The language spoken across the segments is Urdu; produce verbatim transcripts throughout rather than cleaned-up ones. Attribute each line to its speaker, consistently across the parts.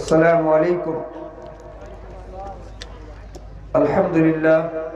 Speaker 1: السلام علیکم. الحمدللہ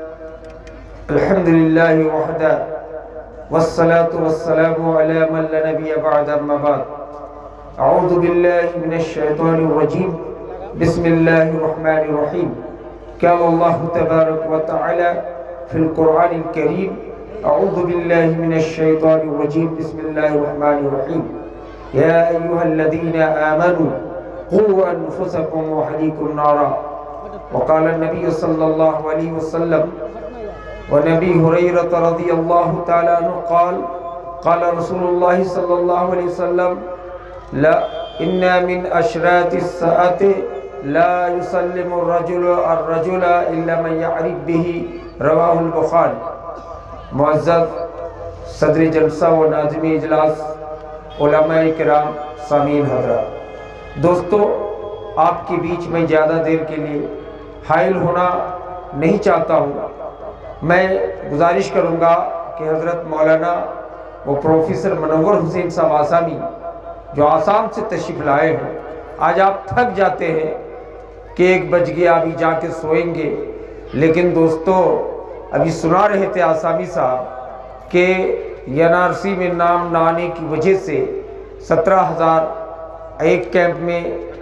Speaker 1: الحمدللہ وحدہ والصلاة والسلام علی من لا نبی بعد اما بعد. اعوذ باللہ من الشیطان الرجیم. بسم اللہ الرحمن الرحیم. قال اللہ تبارک و تعالی فی القرآن الکریم. اعوذ باللہ من الشیطان الرجیم. بسم اللہ الرحمن الرحیم. یا ایہا الذین آمنوا قوا انفسکم واہلیکم نارا. وقال النبی صلی اللہ علیہ وسلم ونبی حریرۃ رضی اللہ تعالی عنہ قال قال رسول اللہ صلی اللہ علیہ وسلم لا ان من اشراط الساعة لا يسلم الرجل الرجل الا من يعرف به رواہ البخاری. معزز صدر جلسہ و ناظم اجلاس، علماء کرام، سامعین حضرات، دوستو، آپ کے بیچ میں زیادہ دیر کے لیے حائل ہونا نہیں چاہتا ہوں. میں گزارش کروں گا کہ حضرت مولانا و پروفیسر منور حسین صاحب آسامی جو آسام سے تشریف لائے ہیں، آج آپ تھک جاتے ہیں کہ ایک بج گیا ابھی جا کے سوئیں گے، لیکن دوستو ابھی سنا رہے تھے آسامی صاحب کہ این آر سی میں نام نہ آنے کی وجہ سے سترہ ہزار ایک کیمپ میں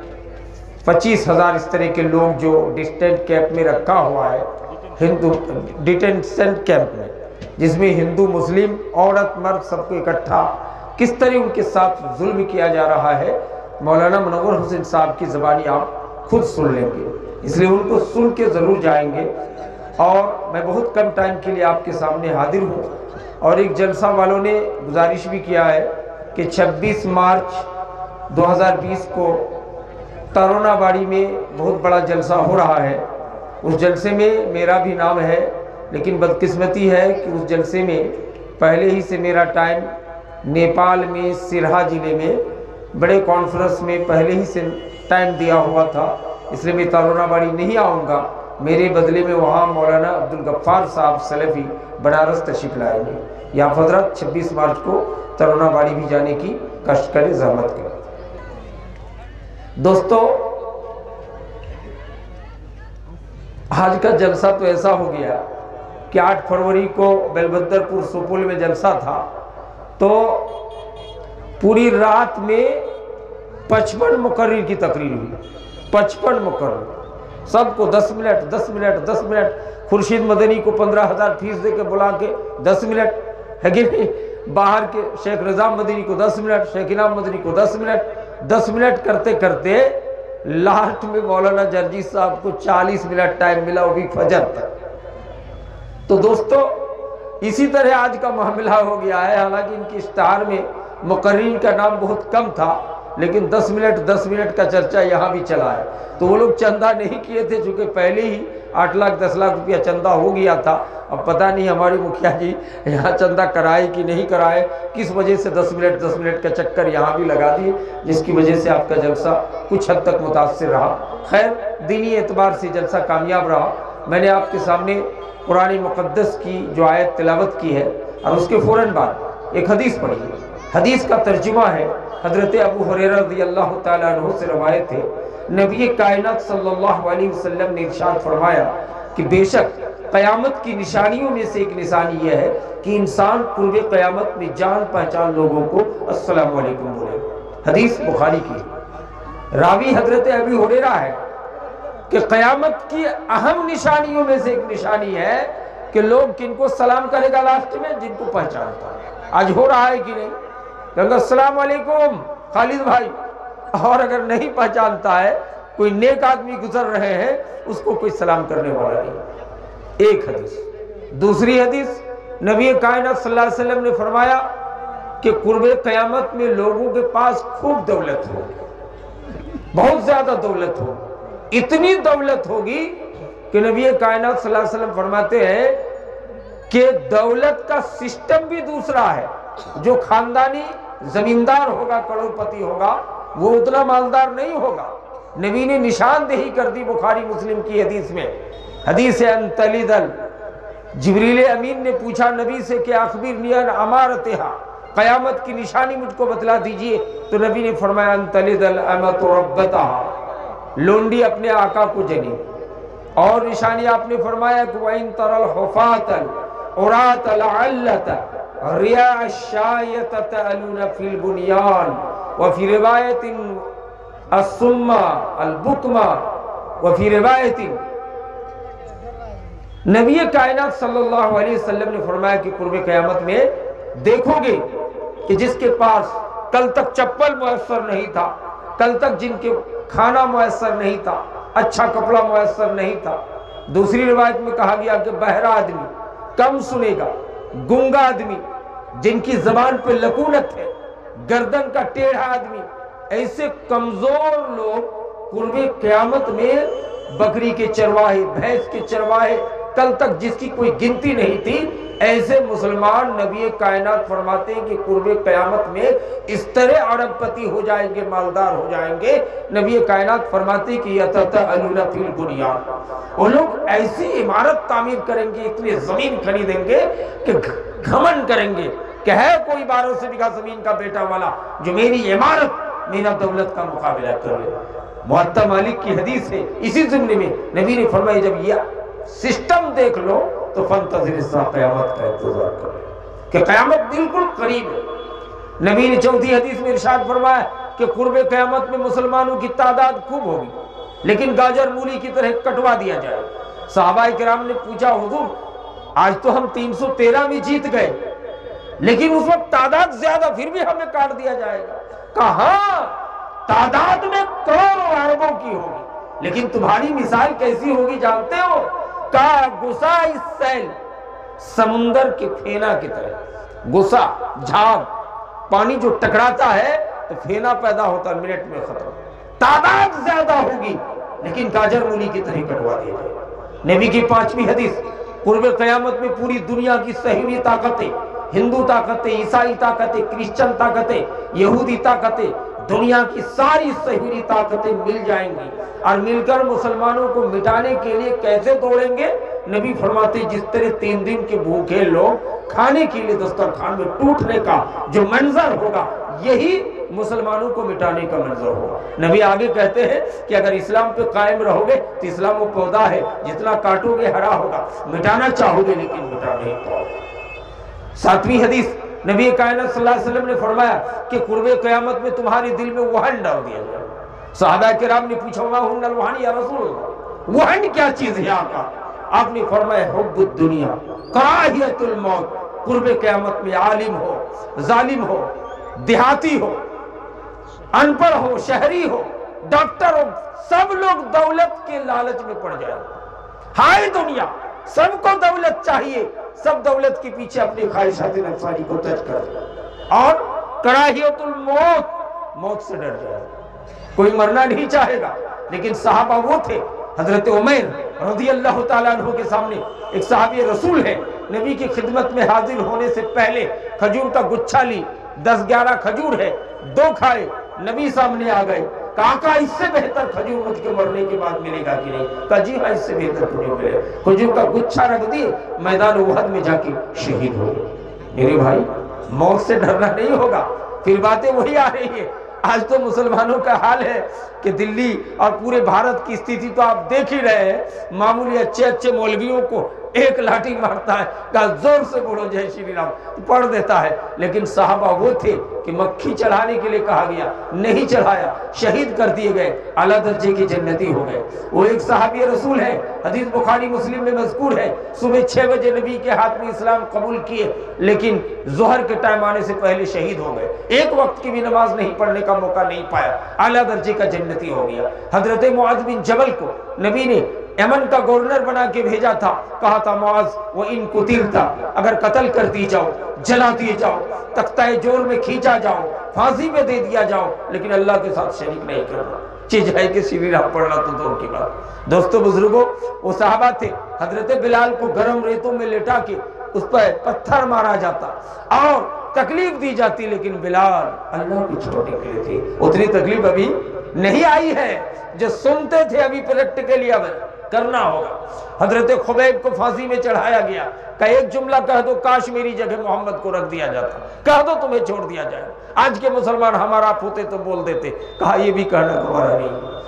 Speaker 1: پچیس ہزار اس طرح کے لوگ جو ڈسٹینٹ کیمپ میں رکھا ہوا ہے، ہندو ڈیٹینشن کیمپ میں، جس میں ہندو مسلم عورت مرد سب کو اکٹھا کس طرح ان کے ساتھ ظلم کیا جا رہا ہے، مولانا منور حسین صاحب کی زبانی آپ خود سن لیں گے. اس لیے ان کو سن کے ضرور جائیں گے. اور میں بہت کم ٹائم کے لیے آپ کے سامنے حاضر ہوں. اور ایک جلسہ والوں نے گزارش بھی کیا ہے کہ چھبیس مارچ دو ہزار بیس کو ترونا باڑی میں بہت بڑا جلسہ ہو رہا ہے. اس جلسے میں میرا بھی نام ہے، لیکن بدقسمتی ہے کہ اس جلسے میں پہلے ہی سے میرا ٹائم نیپال میں سرہا ضلع میں بڑے کانفرنس میں پہلے ہی سے ٹائم دیا ہوا تھا، اس لیے میں ترونا باڑی نہیں آؤں گا. میرے بدلے میں وہاں مولانا عبدالغفار صاحب سلفی بنارس تشریف لائیں گے. یا حضرت چھبیس مارچ کو ترونا باڑی بھی جانے کی کشٹ کرے، زحمت کرے. دوستو، آج کا جلسہ تو ایسا ہو گیا کہ آٹھ فروری کو بیلبدر پور سپول میں جلسہ تھا، تو پوری رات میں پچپن مقرر کی تقریر ہوئی. پچپن مقرر، سب کو دس منٹ دس منٹ دس منٹ خورشید مدنی کو پندرہ ہزار فیس دے کے بلا کے دس منٹ ہے کہ نہیں، باہر کے شیخ رضا مدنی کو دس منٹ، شیخ انعام مدنی کو دس منٹ دس منٹ کرتے کرتے لاسٹ میں مولانا جرجی صاحب کو چالیس منٹ ٹائم ملا، وہ بھی فجر تک. تو دوستو اسی طرح آج کا معاملہ ہو گیا ہے. حالانکہ ان کی اشتہار میں مقررین کا نام بہت کم تھا، لیکن دس منٹ دس منٹ کا چرچہ یہاں بھی چلا ہے. تو وہ لوگ چندہ نہیں کیے تھے، چونکہ پہلے ہی آٹھ لاکھ دس لاکھ روپیہ چندہ ہو گیا تھا. اب پتہ نہیں ہماری مکھیا جی یہاں چندہ کرائے کہ نہیں کرائے، کس وجہ سے دس منٹ دس منٹ کا چکر یہاں بھی لگا دیے، جس کی وجہ سے آپ کا جلسہ کچھ حد تک متاثر رہا. خیر، دینی اعتبار سے جلسہ کامیاب رہا. میں نے آپ کے سامنے قرآن مقدس کی جو آیت تلاوت کی ہے اور اس کے فوراً بعد ایک حدیث پڑھی ہے. حدیث کا ترجمہ ہے، حضرت ابو ہریرہ رضی اللہ تعالیٰ عنہ سے روایت ہے، نبی کائنات صلی اللہ علیہ وسلم نے ارشاد فرمایا کہ بے شک قیامت کی نشانیوں میں سے ایک نشانی یہ ہے کہ انسان قرب قیامت میں جان پہچان لوگوں کو السلام علیکم بولے. حدیث بخاری کی. راوی حضرت ابو ہریرہ ہے کہ قیامت کی اہم نشانیوں میں سے ایک نشانی ہے کہ لوگ کن کو سلام کرے گا لاسٹ میں، جن کو پہچانتا ہے. آج ہو رہا ہے کہ نہیں، کہ السلام علیکم خالد بھائی، اور اگر نہیں پہچانتا ہے، کوئی نیک آدمی گزر رہے ہیں، اس کو کوئی سلام کرنے والا نہیں. ایک حدیث. دوسری حدیث، نبی کائنات صلی اللہ علیہ وسلم نے فرمایا کہ قرب قیامت میں لوگوں کے پاس خوب دولت ہوگی، بہت زیادہ دولت ہوگی. اتنی دولت ہوگی کہ نبی کائنات صلی اللہ علیہ وسلم فرماتے ہیں کہ دولت کا سسٹم بھی دوسرا ہے. جو خاندانی زمیندار ہوگا، کروڑ پتی ہوگا، وہ اتنا مالدار نہیں ہوگا. نبی نے نشاندہی کر دی بخاری مسلم کی حدیث میں. حدیث انتلیدل، جبریل امین نے پوچھا نبی سے کہ اخبرنی عن امارتہا، قیامت کی نشانی مجھ کو بتلا دیجئے. تو نبی نے فرمایا انتلیدل امت ربتہا، لونڈی اپنے آقا کو جنی. اور نشانی آپ نے فرمایا کہ وَإِن تَرَى الْحُفَاةَ الْعُرَاةَ الْعَلَّةَ رِيَاءَ الشَّايَّةَ تَأْلُونَ فِي الْبُنْيَانِ وَفِي رِوَایَةٍ الصُّمَّ الْبُكْمَ وَفِي رِوَایَةٍ. نبی کائنات صلی اللہ علیہ وسلم نے فرمایا کہ قرب قیامت میں دیکھو گے کہ جس کے پاس کل تک چپل میسر نہیں تھا، کل تک جن کے کھانا میسر نہیں تھا، اچھا کپڑا میسر نہیں تھا. دوسری روایت میں کہا گیا کہ بہرا آدمی، کم سنے گا، گنگا آدمی، جن کی زبان پہ لکونت ہے، گردن کا ٹیڑھا آدمی، ایسے کمزور لوگ قرب قیامت میں بکری کے چرواہے، بھینس کے چرواہے، کل تک جس کی کوئی گنتی نہیں تھی، ایسے مسلمان نبی کائنات فرماتے ہیں کہ قرب قیامت میں اس طرح عرب پتی ہو جائیں گے، مالدار ہو جائیں گے. نبی کائنات فرماتے ہیں کہ یتطاولون فی البنیان، وہ لوگ ایسی عمارت تعمیر کریں گے، اتنی زمین خریدیں گے کہ گھمن کریں گے کہ ہے کوئی بارہ سو بیگھہ زمین کا بیٹا والا جو میری عمارت، میرا دولت کا مقابلہ کر لے. موطا مالک کی حدیث ہے. اسی ضمن میں نبی نے فرمایا جب یہ سسٹم دیکھ لو تو فانتظر الساعہ، قیامت کا انتظار کرو کہ قیامت بالکل قریب ہے. نبی نے چوتھی حدیث میں ارشاد فرمایا کہ قرب قیامت میں مسلمانوں کی تعداد خوب ہوگی لیکن گاجر مولی کی طرح کٹوا دیا جائے. صحابہ کرام نے پوچھا حضور آج تو ہم تین سو تیرہ میں جیت گئے لیکن اس وقت تعداد زیادہ، پھر بھی ہمیں کاٹ دیا جائے گا. کہاں تعداد میں کروڑوں اربوں کی ہوگی لیکن تمہاری مثال کیسی ہوگی جانتے ہو؟ کا غصہ السیل، سمندر کے پھینا کی طرح. غصہ جھاگ، پانی جو ٹکراتا ہے تو پھینا پیدا ہوتا ہے، منٹ میں ختم. تعداد زیادہ ہوگی لیکن گاجر مولی کی طرح کٹوا دیا جائے. نبی کی پانچویں حدیث، قرب قیامت میں پوری دنیا کی صہیونی طاقتیں، ہندو طاقتیں، عیسائی طاقتیں، کرسچن طاقتیں، یہودی طاقتیں، دنیا کی ساری صہیونی طاقتیں مل جائیں گی اور مل کر مسلمانوں کو مٹانے کے لیے کیسے دوڑیں گے؟ نبی فرماتے جس طرح تین دن کے بھوکے لوگ کھانے کے لیے دسترخوان میں ٹوٹنے کا جو منظر ہوگا، یہی مسلمانوں کو مٹانے کا منظر ہوگا. نبی آگے کہتے ہیں کہ اگر اسلام پہ قائم رہو گے تو اسلام وہ پودا ہے، جتنا کاٹو گے ہرا ہوگا. مٹانا چاہو گے لیکن مٹا نہیں پاؤ. ساتویں حدیث، نبی کائنات صلی اللہ علیہ وسلم نے فرمایا کہ قرب قیامت میں تمہارے دل میں وہن ڈال دیا جائے. صحابہ کرام نے پوچھا وما ہن الوہن یا رسول اللہ، وہن کیا چیز ہے آقا؟ آپ نے فرمایا حب الدنیا، کراہیت الموت. قرب قیامت میں عالم ہو، ظالم ہو، دیہاتی ہو، ان پڑھ ہو، شہری ہو، ڈاکٹر ہو، سب لوگ دولت کے لالچ میں پڑ جائیں. ہائے دنیا، سب کو دولت چاہیے، سب دولت کے پیچھے اپنی خواہشات نفسانی کو ترک کر دیں اور کراہیت الموت، موت سے ڈر جائے. کوئی مرنا نہیں چاہے گا لیکن صحابہ وہ تھے. حضرت عمیر رضی اللہ تعالیٰ عنہ کے سامنے ایک صحابی رسول ہے، نبی کی خدمت میں حاضر ہونے سے پہلے کھجور کا گچھا لی، دس گیارہ کھجور ہے، دو کھائے، نبی سامنے آ گئے. کہا کہ اس سے بہتر کھجور مجھ کے مرنے کے بعد ملے گا کہ نہیں؟ کہا جی ہاں اس سے بہتر کھجور ملے. کھجور کا گچھا رکھ دیے، میدان احد میں جا کے شہید ہو گئے. میرے بھائی، موت سے ڈرنا نہیں ہوگا. پھر باتیں وہی آ رہی ہے. آج تو مسلمانوں کا حال ہے کہ دلی اور پورے بھارت کی استھتی تو آپ دیکھ ہی رہے ہیں. معمولی اچھے اچھے مولویوں کو ایک لاٹھی مارتا ہے، کہا زور سے بولو جے شری رام، پڑھ دیتا ہے. لیکن صحابہ وہ تھے کہ مکھی چڑھانے کے لیے کہا گیا، نہیں چڑھایا، شہید کر دیے گئے، اعلیٰ درجے کی جنتی ہو گئے. وہ ایک صحابی رسول ہے، حدیث بخاری مسلم میں مذکور ہے، صبح چھ بجے نبی کے ہاتھ میں اسلام قبول کیے لیکن ظہر کے ٹائم آنے سے پہلے شہید ہو گئے. ایک وقت کی بھی نماز نہیں پڑھنے کا موقع نہیں پایا، اعلیٰ درجے کا جنتی ہو گیا. حضرت معاذ بن جبل کو نبی نے یمن کا گورنر بنا کے بھیجا تھا. کہا تھا معاذ وَإِن قُتِلْتَ، اگر قتل کر دی جاؤ، جلا دیے جاؤ، تختہ جور میں کھینچا جاؤ، پھانسی پہ دے دیا جاؤ، لیکن اللہ کے ساتھ شریک نہیں کرنا. چیز ہے کہ شری راہ پڑھنا تو دور کی بات. دوستو بزرگوں، وہ صحابہ تھے. حضرت بلال کو گرم ریتوں میں لٹا کے اس پر پتھر مارا جاتا اور تکلیف دی جاتی، لیکن بلال اللہ کی چھوٹی کے لیے تھی. اتنی تکلیف ابھی نہیں آئی ہے جو سنتے تھے، ابھی پریکٹیکلی اب کرنا ہوگا. حضرت خبیب کو پھانسی میں چڑھایا گیا. کہ ایک جملہ کہہ دو کاش میری جگہ محمد کو رکھ دیا جاتا، کہہ دو تمہیں چھوڑ دیا جائے. آج کے مسلمان ہمارا آپ ہوتے تو بول دیتے. کہا یہ بھی کہنا گوارا نہیں.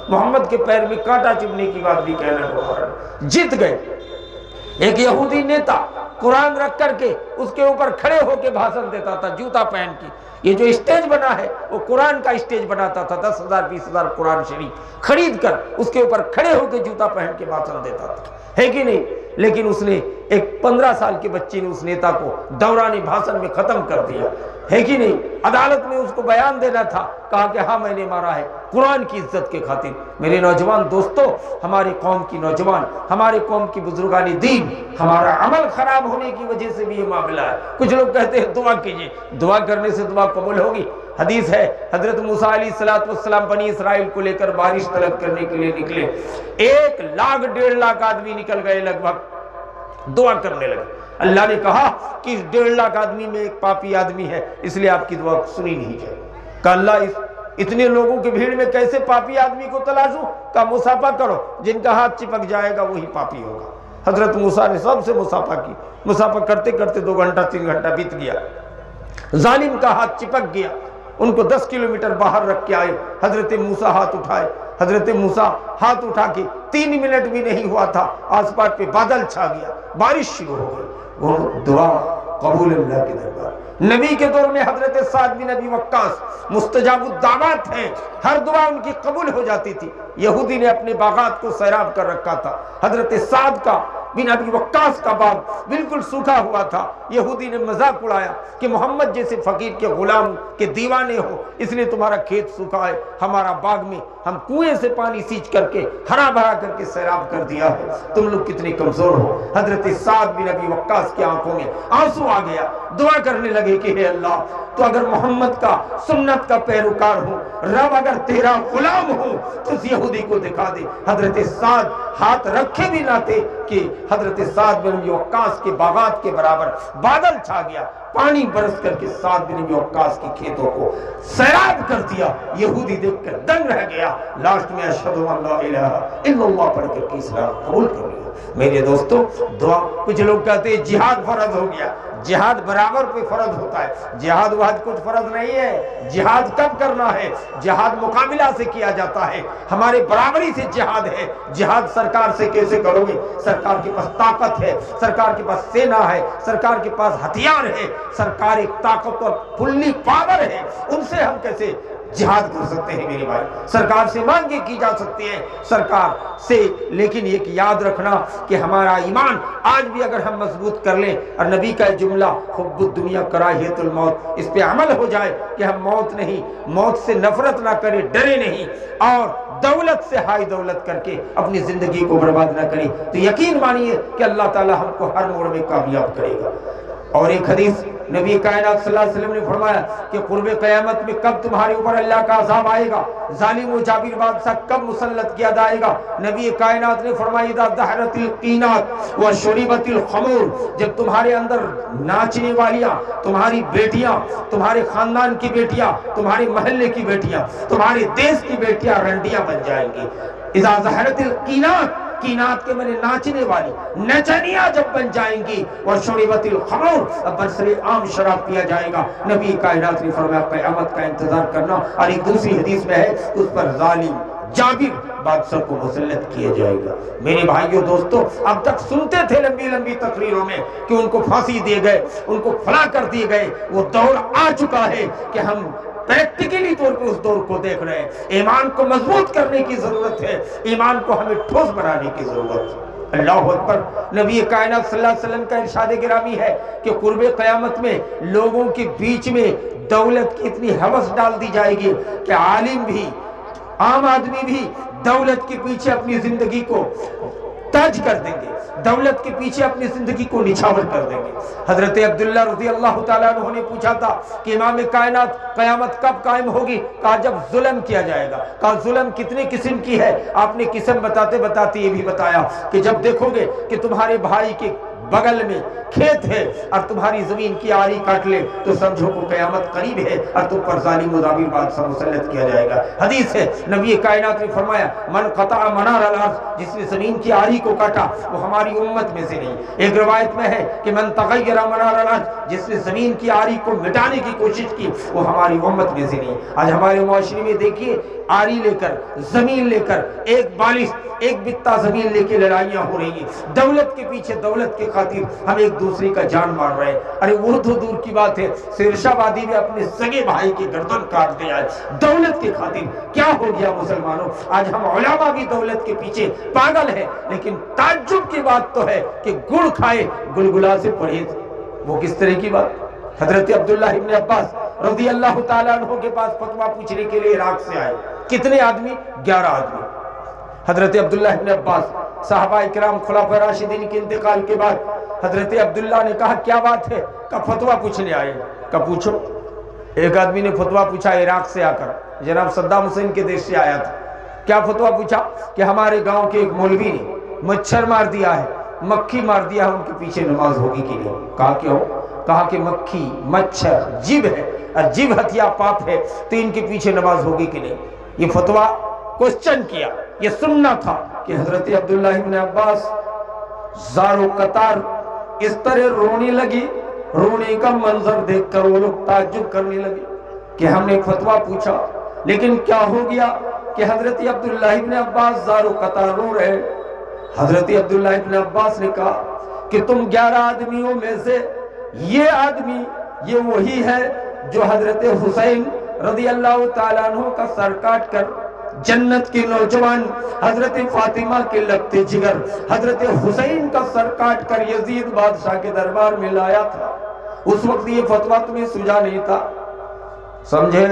Speaker 1: محمد کے پیر میں کانٹا چبھنے کی بات بھی کہنا گوارا نہیں۔ جیت گئے۔ ایک یہودی نیتا قرآن رکھ کر کے اس کے اوپر کھڑے ہو کے بھاشن دیتا تھا جوتا پہن کے۔ یہ جو اسٹیج بنا ہے وہ قرآن کا اسٹیج بناتا تھا، دس ہزار بیس ہزار قرآن شریف خرید کر اس کے اوپر کھڑے ہو کے جوتا پہن کے بھاشن دیتا تھا، ہے کہ نہیں؟ لیکن اس نے ایک پندرہ سال کے بچے نے اس نیتا کو دوران بھاشن میں ختم کر دیا، ہے کہ نہیں؟ عدالت میں اس کو بیان دینا تھا، کہا کہ ہاں میں نے مارا ہے قرآن کی عزت کے خاطر۔ میرے نوجوان دوستو، ہمارے قوم کی نوجوان، ہمارے قوم کی بزرگان دین، ہمارا عمل خراب ہونے کی وجہ سے بھی یہ معاملہ ہے۔ کچھ لوگ کہتے ہیں دعا کیجئے، دعا کرنے سے دعا قبول ہوگی۔ حدیث ہے حضرت موسیٰ علیہ السلام بنی اسرائیل کو لے کر بارش طلب کرنے کے لیے نکلے، ایک لاکھ ڈیڑھ لاکھ آدمی نکل گئے، لگ بھگ دعا کرنے لگے۔ اللہ نے کہا کہ اس ڈیڑھ لاکھ آدمی میں ایک پاپی آدمی ہے، اس لیے آپ کی دعا سنی نہیں جائے۔ کہا اللہ اس اتنے لوگوں کی بھیڑ میں کیسے پاپی آدمی کو تلاشوں؟ کہا مصافحہ کرو، جن کا ہاتھ چپک جائے گا وہی پاپی ہوگا۔ حضرت موسیٰ نے سب سے مصافحہ کی، مصافحہ کرتے کرتے دو گھنٹہ تین گھنٹہ بیت گیا، ظالم کا ہاتھ چپک گیا، ان کو دس کلومیٹر باہر رکھ کے آئے۔ حضرت موسیٰ ہاتھ اٹھائے، حضرت موسیٰ ہاتھ اٹھا کے تین منٹ بھی نہیں ہوا تھا، آس پاس پہ بادل چھا گیا، بارش شروع ہو گئی۔ وہ دعا قبول اللہ کے دربار۔ نبی کے دور میں حضرت سعد بن ابی وقاص مستجاب الدعوات ہیں، ہر دعا ان کی قبول ہو جاتی تھی۔ یہودی نے اپنے باغات کو سیراب کر رکھا تھا، حضرت سعد کا بن ابی وقاص کا باغ بالکل سوکھا ہوا تھا۔ یہودی نے مذاق اڑایا کہ محمد جیسے فقیر کے غلام کے دیوانے ہو، اس لیے تمہارا کھیت سوکھا ہے، ہمارا باغ میں ہم کنویں سے پانی سینچ کر کے ہرا بھرا کر کے سیراب کر دیا ہے، تم لوگ کتنے کمزور ہو۔ حضرت سعد بن ابی وقاص کی آنکھوں میں آنسو آ گیا، دعا کرنے لگے کہ اے اللہ تو اگر محمد کا سنت کا پیروکار ہوں، رب اگر تیرا غلام ہوں تو اس یہودی کو دکھا دے۔ حضرت سعد ہاتھ رکھے بھی نہ تھے کہ حضرت سعد بن ابی وقاص کے باغات کے برابر بادل چھا گیا، پانی برس کر کے سعد بن ابی وقاص کے کھیتوں کو سیراب کر دیا۔ یہودی دیکھ کر دنگ رہ گیا، لاسٹ میں اشہد ان لا الہ الا اللہ پڑھ کر کے اسلام قبول کر لیا۔ میرے دوستو دعا، کچھ لوگ کہتے ہیں جہاد فرض ہو گیا، جہاد برابر پہ فرض ہوتا ہے، جہاد وحد کچھ فرض نہیں ہے۔ جہاد کب کرنا ہے؟ جہاد مقابلہ سے کیا جاتا ہے، ہمارے برابری سے جہاد ہے۔ جہاد سرکار سے کیسے کرو گے؟ سرکار کے پاس طاقت ہے، سرکار کے پاس سینا ہے، سرکار کے پاس ہتھیار ہے، سرکار ایک طاقت اور فلی پاور ہے، ان سے ہم کیسے جہاد کر سکتے ہیں میرے بھائی؟ سرکار سے مانگے کی جا سکتی ہیں سرکار سے، لیکن ایک یاد رکھنا کہ ہمارا ایمان آج بھی اگر ہم مضبوط کر لیں اور نبی کا جملہ حب الدنیا کراہیت الموت اس پہ عمل ہو جائے کہ ہم موت نہیں، موت سے نفرت نہ کریں، ڈرے نہیں، اور دولت سے ہائی دولت کر کے اپنی زندگی کو برباد نہ کریں، تو یقین مانیے کہ اللہ تعالی ہم کو ہر موڑ میں کامیاب کرے گا۔ اور ایک حدیث نبی کائنات صلی اللہ علیہ وسلم نے فرمایا کہ قرب قیامت میں کب تمہارے اوپر اللہ کا عذاب آئے گا، ظالم و جابر بادشاہ کب مسلط کیا جائے گا؟ نبی کائنات نے فرمایا اذا دہرت القینات وشربت الخمور، جب تمہارے اندر ناچنے والیاں، تمہاری بیٹیاں، تمہارے خاندان کی بیٹیاں، تمہارے محلے کی بیٹیاں، تمہارے دیش کی بیٹیاں رنڈیاں بن جائیں گی۔ اذا دہرت القینات، کینات کے معنی ناچنے والی، نچنیاں جب بن جائیں گی، وشربت الخمور، اب برسر عام شراب پیا جائے گا۔ نبی کائنات نے فرمایا قیامت کا انتظار کرنا، اور ایک دوسری حدیث میں ہے اس پر ظالم جابر بادشاہ کو مسلط کیا جائے گا۔ میرے بھائیوں دوستو، اب تک سنتے تھے لمبی لمبی تقریروں میں کہ ان کو پھانسی دیے گئے، ان کو فلاں کر دیے گئے، وہ دور آ چکا ہے کہ ہم پریکٹیکلی طور پر اس دور کو دیکھ رہے ہیں۔ ایمان کو مضبوط کرنے کی ضرورت ہے، ایمان کو ہمیں ٹھوس بنانے کی ضرورت ہے۔ اللہ اکبر۔ نبی کائنات صلی اللہ علیہ وسلم کا ارشاد گرامی ہے کہ قرب قیامت میں لوگوں کے بیچ میں دولت کی اتنی ہوس ڈال دی جائے گی کہ عالم بھی، عام آدمی بھی دولت کے پیچھے اپنی زندگی کو تاج کر دیں گے، دولت کے پیچھے اپنی زندگی کو نچھاور کر دیں گے۔ حضرت عبداللہ رضی اللہ تعالیٰ عنہ نے پوچھا تھا کہ امام کائنات قیامت کب قائم ہوگی؟ کہا جب ظلم کیا جائے گا۔ کہا ظلم کتنے قسم کی ہے؟ آپ نے قسم بتاتے بتاتے یہ بھی بتایا کہ جب دیکھو گے کہ تمہارے بھائی کے बगल में खेत है और तुम्हारी जमीन की आरी काट ले तो समझो को कयामत करीब है और तुम पर जालिम मुजाबिर बादशाह मुसल्लत किया जाएगा। हदीस है, नबी कायनात ने फरमाया, मन कता मनार अल-अर्ज़, जिसने जमीन की आरी को काटा वो हमारी उम्मत में से नहीं। एक रवायत में है कि मन तगय्यरा मनार अल-अर्ज़, जिसने जमीन की आरी को मिटाने की कोशिश की वो हमारी उम्मत में से नहीं। आज हमारे मुआशरे में देखिए, आरी लेकर, जमीन लेकर, एक बालिश, एक बित्ता जमीन लेके लड़ाइयां हो रही हैं। दौलत के पीछे, दौलत के खातिर हम एक दूसरे का जान मार रहे हैं। अरे वो तो दूर की बात है, शेरशाह में अपने सगे भाई की गर्दन काट दिया है दौलत के खातिर। क्या हो गया मुसलमानों, आज हम उलमा भी दौलत के पीछे पागल हैं। लेकिन ताज्जुब की बात तो है कि गुड़ खाए गुलगुला से परहेज। वो किस तरह की बात? हजरत अब्दुल्लाह इब्न अब्बास रज़ी अल्लाह ताला अन्हु के पास फतवा पूछने के लिए इराक से आए। कितने आदमी? ग्यारह आदमी। हजरत अब्दुल्लाह इब्न अब्बास साहबा इकराम खुलाफा राशिदीन के इंतकाल के बाद हजरत अब्दुल्लाह ने कहा, क्या बात है? का फतवा पूछने आए। का पूछो। एक आदमी ने फतवा पूछा इराक से आकर, जनाब सद्दाम हुसैन के देश से आया था। क्या फतवा पूछा? कि हमारे गांव के एक मौलवी ने मच्छर मार दिया है, मक्खी मार दिया है, उनके पीछे नमाज होगी कि नहीं? कहा क्यों? कहा कि मक्खी, मच्छर, जीव है और जीव हत्या पाप है, तो इनके पीछे नमाज होगी कि नहीं? ये फतवा क्वेश्चन किया। ये सुनना था कि हजरत अब्दुल्लाह इब्न अब्बास ज़ारो कतार इस तरह रोने लगी। रोने का मंजर देखकर वो लोग ताज्जुब करने लगे कि हमने फतवा पूछा, लेकिन क्या हो गया कि हजरत अब्दुल्लाह इब्न अब्बास ज़ारो कतार रो रहे। हजरत अब्दुल्लाह इब्न अब्बास ने कहा कि तुम ग्यारह आदमियों में से ये आदमी, ये वही है जो हजरत हुसैन रज़ी अल्लाह ताला अन्हु का सर काट कर जन्नत के नौजवान हजरत फातिमा के लगते जिगर हजरत हुसैन का सर काट कर यजीद बादशाह के दरबार में लाया था। उस वक्त ये फतवा तुम्हें सूझा नहीं था? समझे?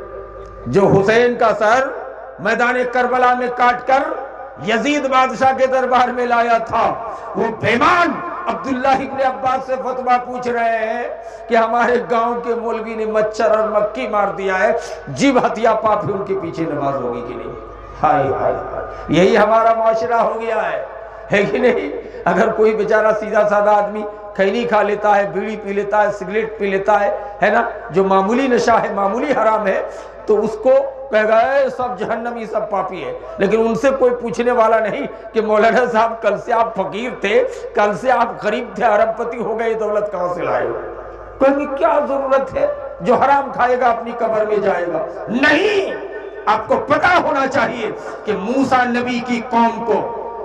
Speaker 1: जो हुसैन का सर मैदान करबला में काट कर यजीद बादशाह के दरबार में लाया था, वो बेईमान अब्दुल्लाह इब्न अब्बास से फतवा पूछ रहे हैं कि हमारे गांव के मौलवी ने मच्छर और मक्खी मार दिया है, जीव हत्या पाप है, उनके पीछे नमाज होगी कि नहीं? हाय हाय हाय, यही हमारा माशरा हो गया है, है कि नहीं? अगर कोई बेचारा सीधा साधा आदमी खैनी खा लेता है, बीड़ी पी लेता है, सिगरेट पी लेता है, है ना, जो मामूली नशा है, मामूली हराम है, तो उसको कहेगा सब जहन्नमी, सब पापी है। लेकिन उनसे कोई पूछने वाला नहीं कि मौलाना साहब कल से आप फकीर थे, कल से आप गरीब थे, अरबपति हो गए, दौलत कहां से लाए? कहेंगे क्या जरूरत है, जो हराम खाएगा अपनी कब्र में जाएगा। नहीं, आपको पता होना चाहिए कि मूसा नबी की कौम को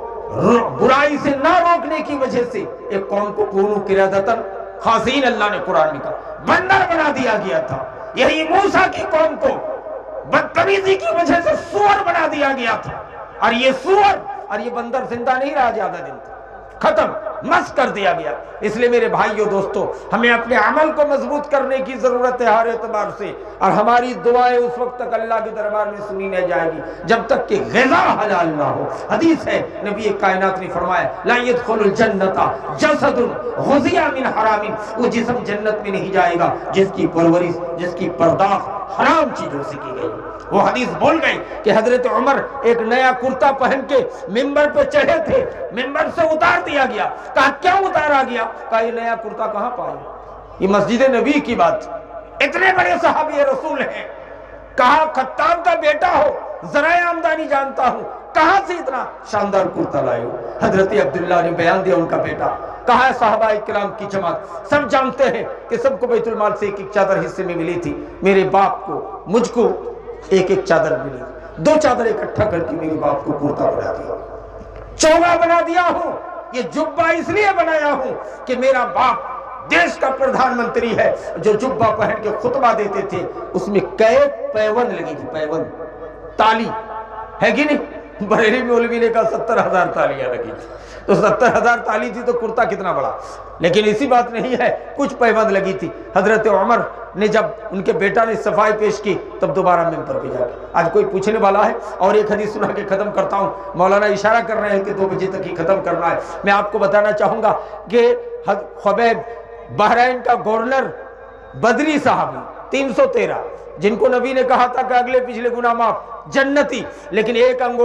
Speaker 1: बुराई से ना रोकने की वजह से एक कौम को कूनू किरादतन खासीन, अल्लाह ने कुरान में कहा, बंदर बना दिया गया था। यही मूसा की कौम को बदतमीजी की वजह से सुअर बना दिया गया था, और ये सुअर और ये बंदर जिंदा नहीं रहा ज्यादा दिन तक, खत्म, मस कर दिया गया। इसलिए मेरे भाइयों दोस्तों, हमें अपने अमल को मजबूत करने की जरूरत है हर एतबार से, और हमारी दुआएं उस वक्त तक अल्लाह के दरबार में सुनी नहीं जाएगी जब तक कि ग़िज़ा हलाल ना हो। हदीस है, नबी कायनात ने फरमाया, ला यदखुलुल जन्नता जसदुन ग़ुज़िया मिन हरामिन, वो जिस्म जन्नत में नहीं जाएगा जिसकी परवरिश, जिसकी पर्दाख हराम चीजों से की गई। वो हदीस बोल गई कि हजरत उमर एक नया कुर्ता पहन के मिंबर पे चढ़े थे, मिंबर से उतार दिया गया। कहा क्या उतारा गया? कहा ये नया कुर्ता कहां पाए? ये मस्जिद नबी की बात, इतने बड़े सहाबी रसूल हैं। कहा खत्ताब का बेटा हो, जराए आमदनी जानता हूं, कहां से इतना शानदार कुर्ता लाए हो? हजरत अब्दुल्लाह ने बयान दिया उनका बेटा। कहा सहाबा इकराम की जमात सब जानते हैं कि सबको बैतुल माल से एक एक चादर हिस्से में मिली थी। मेरे बाप को, मुझको एक एक चादर मिली, दो चादर इकट्ठा करके मेरे बाप को कुर्ता बना दिया, चोगा बना दिया हूं। ये जुब्बा इसलिए बनाया हूं कि मेरा बाप देश का प्रधानमंत्री है, जो जुब्बा पहन के खुतबा देते थे उसमें कई पैवन लगी थी, पैवन ताली है कि नहीं? बरेली मौलवी ने कहा सत्तर हजार तालियां लगी थी, तो सत्तर हजार ताली थी तो कुर्ता कितना बड़ा। लेकिन इसी बात नहीं है, कुछ पैबंद लगी थी। हजरत उमर ने जब उनके बेटा ने सफाई पेश की तब दोबारा मिंबर पे जाके, आज कोई पूछने वाला है? और एक हदीस सुना के खत्म करता हूँ। मौलाना इशारा कर रहे हैं कि दो बजे तक ही खत्म करना है। मैं आपको बताना चाहूंगा कि खुबैब बहरैन का गवर्नर बदरी साहब तीन सौ तेरह, जिनको नबी ने कहा था कि अगले पिछले गुनाह माफ, जन्नती, लेकिन एक अंगूठी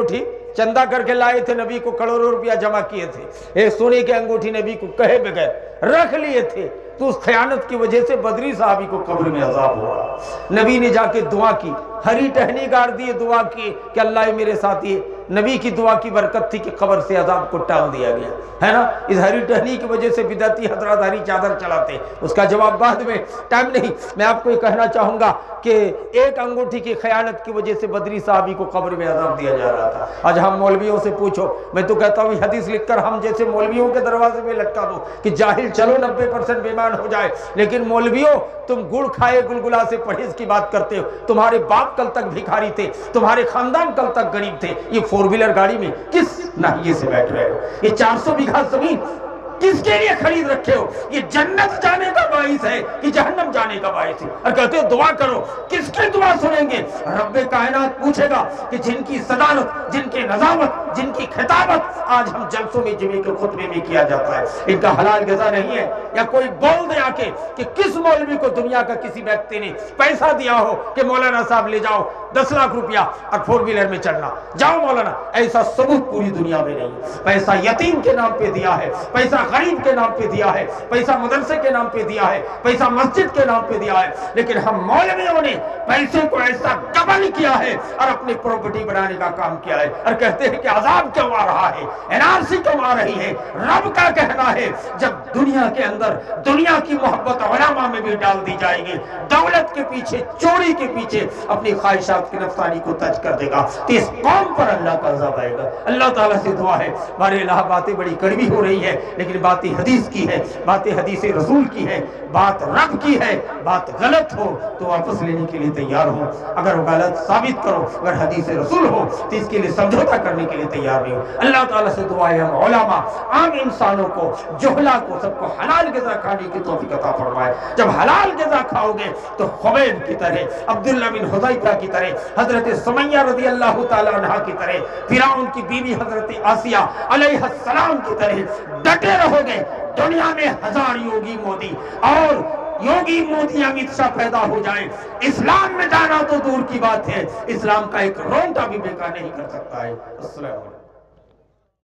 Speaker 1: چندہ کر کے لائے تھے، نبی کو کروڑوں روپیہ جمع کیے تھے، ایک سونے کی انگوٹھی نبی کو کہے بغیر رکھ لیے تھے، تو اس خیانت کی وجہ سے بدری صحابی کو قبر میں عذاب ہوا۔ نبی نے جا کے دعا کی، ہری ٹہنی گاڑ دیے، دعا کی کہ اللہ میرے ساتھی ہے۔ نبی کی دعا کی برکت تھی کہ قبر سے عذاب کو ٹال دیا گیا ہے نا۔ اس ہری ٹہنی کی وجہ سے بدعتی حضرات ہری چادر چلاتے، اس کا جواب بعد میں، ٹائم نہیں۔ میں آپ کو یہ کہنا چاہوں گا کہ ایک انگوٹھی کی خیانت کی وجہ سے بدری صحابی کو قبر میں عذاب دیا جا رہا تھا۔ آج ہم مولویوں سے پوچھو، میں تو کہتا ہوں حدیث لکھ کر ہم جیسے مولویوں کے دروازے میں لٹکا دو کہ جاہل چلو نبے پرسنٹ بیمان ہو جائے، لیکن مولویوں تم گڑ کھائے گلگلا سے پرہیز کی بات کرتے ہو۔ تمہارے باپ کل تک بھکاری تھے، تمہارے خاندان کل تک غریب تھے، یہ فور ویلر گاڑی میں کس ناحیے سے بیٹھ رہے ہو؟ یہ چار سو بیگھہ زمین کس کے لیے خرید رکھے ہو؟ یہ جنت جانے کا باعث ہے کہ جہنم جانے کا باعث ہے؟ اور کہتے ہو دعا کرو، کس کی دعا سنیں گے؟ رب کائنات پوچھے گا کہ جن کی صدارت، جن کی نظامت، جن کی خطابت آج ہم جلسوں میں جمعے کے خطبے میں کیا جاتا ہے، ان کا حلال غذا نہیں ہے؟ یا کوئی بول دے آ کے کہ کس مولوی کو دنیا کا کسی ویکتی نے پیسہ دیا ہو کہ مولانا صاحب لے جاؤ دس لاکھ روپیہ اور فور ویلر میں چلنا، جاؤ مولانا؟ ایسا ثبوت پوری دنیا میں نہیں۔ پیسہ یتیم کے نام پہ دیا ہے، پیسہ غریب کے نام پہ دیا ہے، پیسہ مدرسے کے نام پہ دیا ہے، پیسہ مسجد کے نام پہ دیا ہے، لیکن ہم مولویوں نے پیسے کو ایسا ڈبل کیا ہے اور اپنی پراپرٹی بنانے کا کام کیا ہے، اور کہتے ہیں کہ عذاب کیوں آ رہا ہے، این آر سی کیوں آ رہی ہے؟ رب کا کہنا ہے جب دنیا کے اندر دنیا کی محبت علماء میں بھی ڈال دی جائے گی، دولت کے پیچھے، چوری کے پیچھے اپنی خواہشات کی نفسانی کو ترک کر دے گا، تو اس قوم پر اللہ کا عذاب آئے گا۔ اللہ تعالیٰ سے دعا ہے، ہمارے الہ باتیں بڑی کڑوی ہو رہی ہے، لیکن باتیں حدیث کی ہے، باتیں حدیث رسول کی ہے، بات رب کی ہے، بات غلط ہو تو واپس لینے کے لیے تیار ہو، اگر وہ غلط ثابت کرو، اگر حدیث رسول ہو تو اس کے لیے سمجھوتا کرنے کے لیے تیار نہیں ہو۔ اللہ تعالیٰ سے دعا ہے ہم علماء، عام انسانوں کو، جہلا کو، سب کو حلال غذا کھانے کی توفیق عطا فرمائے۔ جب حلال غذا کھاؤ گے تو خبیب کی طرح، عبداللہ بن حذیفہ کی طرح، حضرت سمیہ رضی اللہ تعالیٰ عنہ کی طرح، فرعون کی بیوی حضرت آسیہ علیہ السلام کی طرح ڈٹے رہو گے، دنیا میں ہزار یوگی مودی اور یوگی مودی امت شاہ پیدا ہو جائیں، اسلام میں جانا تو دور کی بات ہے، اسلام کا ایک رونٹا بھی بیکار نہیں کر سکتا ہے۔ السلام علیکم۔